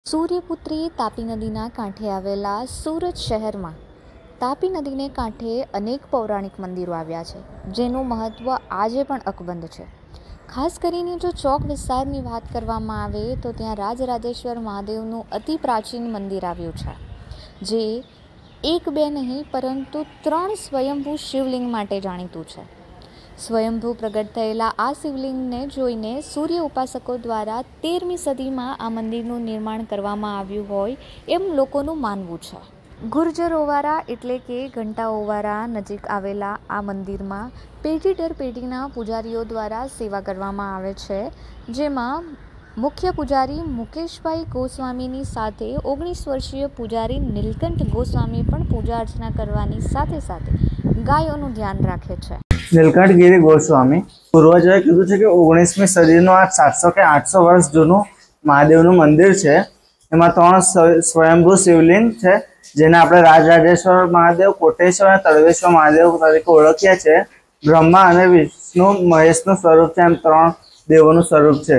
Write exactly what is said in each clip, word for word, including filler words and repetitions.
સૂર્યપુત્રી તાપી નદીના કાંઠે આવેલા સુરત શહેરમાં તાપી નદીને કાંઠે અનેક પૌરાણિક મંદિરો આવ્યા છે, જેનું મહત્ત્વ આજે પણ અકબંધ છે. ખાસ કરીને જો ચોક વિસ્તારની વાત કરવામાં આવે તો ત્યાં રાજરાજેશ્વર મહાદેવનું અતિ પ્રાચીન મંદિર આવ્યું છે, જે એક બે નહીં પરંતુ ત્રણ સ્વયંભૂ શિવલિંગ માટે જાણીતું છે. સ્વયંભૂ પ્રગટ થયેલા આ શિવલિંગને જોઈને સૂર્ય ઉપાસકો દ્વારા તેરમી સદીમાં આ મંદિરનું નિર્માણ કરવામાં આવ્યું હોય એમ લોકોનું માનવું છે. ગુર્જર ઓવારા એટલે કે ઘંટા ઓવારા નજીક આવેલા આ મંદિરમાં પેઢી દર પેઢીના પૂજારીઓ દ્વારા સેવા કરવામાં આવે છે, જેમાં મુખ્ય પૂજારી મુકેશભાઈ ગોસ્વામીની સાથે ઓગણીસ વર્ષીય પૂજારી નીલકંઠ ગોસ્વામી પણ પૂજા અર્ચના કરવાની સાથે સાથે ગાયોનું ધ્યાન રાખે છે. નીલકંઠ ગિરી ગોસ્વામી પૂર્વજોએ કીધું છે કે ઓગણીસમી સદીનું આ સાતસો કે આઠસો વર્ષ જૂનું મહાદેવનું મંદિર છે. એમાં ત્રણ સ્વયંભૂ શિવલિંગ છે, જેને આપણે રાજરાજેશ્વર મહાદેવ, કોટેશ્વર અને તળવેશ્વર મહાદેવ તરીકે ઓળખીએ છીએ. બ્રહ્મા અને વિષ્ણુ મહેશનું સ્વરૂપ છે, એમ ત્રણ દેવોનું સ્વરૂપ છે.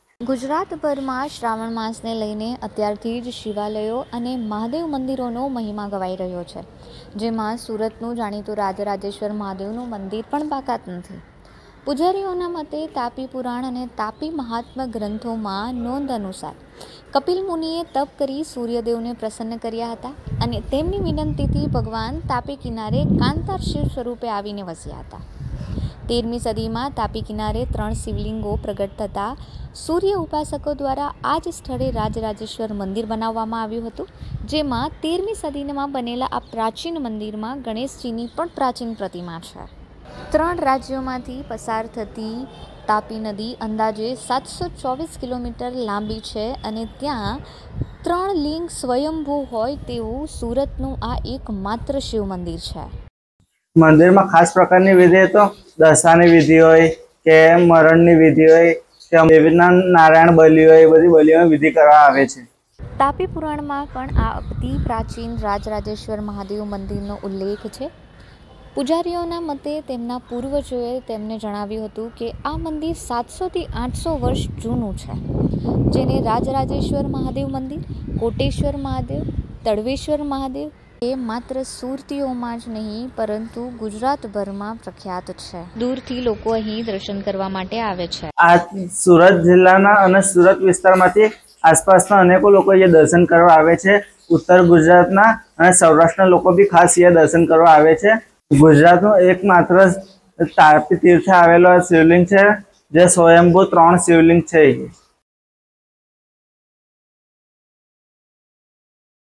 ગુજરાતભરમાં શ્રાવણ માસને લઈને અત્યારથી જ શિવાલયો અને મહાદેવ મંદિરોનો મહિમા ગવાઈ રહ્યો છે, જેમાં સુરતનું જાણીતું રાજરાજેશ્વર મહાદેવનું મંદિર પણ બાકાત નથી. પૂજારીઓના મતે તાપી પુરાણ અને તાપી મહાત્મ્ય ગ્રંથોમાં નોંધ અનુસાર કપિલ મુનિએ તપ કરી સૂર્યદેવને પ્રસન્ન કર્યા હતા અને તેમની વિનંતીથી ભગવાન તાપી કિનારે કાંતાર શિવ સ્વરૂપે આવીને વસ્યા હતા. તેરમી સદીમાં તાપી કિનારે ત્રણ શિવલિંગો પ્રગટ થતાં સૂર્ય ઉપાસકો દ્વારા આ જ સ્થળે રાજરાજેશ્વર મંદિર બનાવવામાં આવ્યું હતું, જેમાં તેરમી સદીમાં બનેલા આ પ્રાચીન મંદિરમાં ગણેશજીની પણ પ્રાચીન પ્રતિમા છે. ત્રણ રાજ્યોમાંથી પસાર થતી તાપી નદી અંદાજે સાતસો ચોવીસ કિલોમીટર લાંબી છે અને ત્યાં ત્રણ લિંગ સ્વયંભૂ હોય તેવું સુરતનું આ એકમાત્ર શિવ મંદિર છે. મંદિરમાં ખાસ પ્રકારની વિધિ તો દશાની વિધિ હોય કે મરણની વિધિ હોય કે દેવીના નારાયણ બલિ હોય, એ બધી બલિઓની વિધિ કરવા આવે છે. તાપી પુરાણમાં પણ આ અતિ પ્રાચીન રાજરાજેશ્વર મહાદેવ મંદિરનો ઉલ્લેખ છે. પૂજારીઓના મતે તેમના પૂર્વજોએ તેમને જણાવ્યું હતું કે આ મંદિર સાતસોથી આઠસો વર્ષ જૂનું છે, જેને રાજરાજેશ્વર મહાદેવ મંદિર, કોટેશ્વર મહાદેવ, તળવેશ્વર મહાદેવ એ માત્ર સુરતીઓમાં જ નહીં પરંતુ ગુજરાતભરમાં પ્રખ્યાત છે. દૂરથી લોકો અહીં દર્શન કરવા માટે આવે છે. આ સુરત જિલ્લાના અને સુરત વિસ્તારમાંથી આસપાસના અનેકો લોકો અહીંયા દર્શન કરવા આવે છે. ઉત્તર ગુજરાતના અને સૌરાષ્ટ્રના લોકો બી ખાસ અહીંયા દર્શન કરવા આવે છે. ગુજરાતનું એકમાત્ર તાપી તીર્થે આવેલો શિવલિંગ છે, જે સ્વયંભૂ ત્રણ શિવલિંગ છે.